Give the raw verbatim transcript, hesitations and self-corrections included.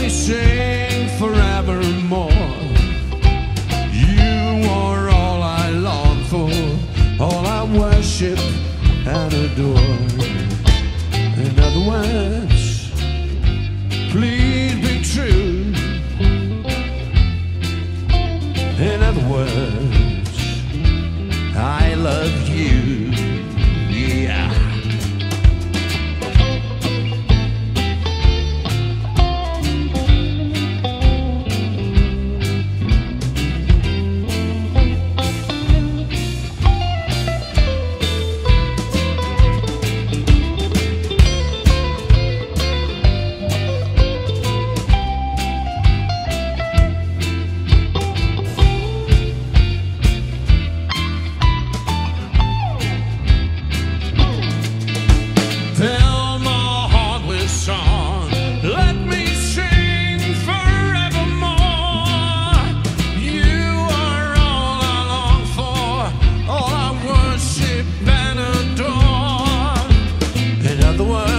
me sing forevermore. You are all I long for, all I worship and adore. In other words, please be true. In other words, I love you. Yeah. The one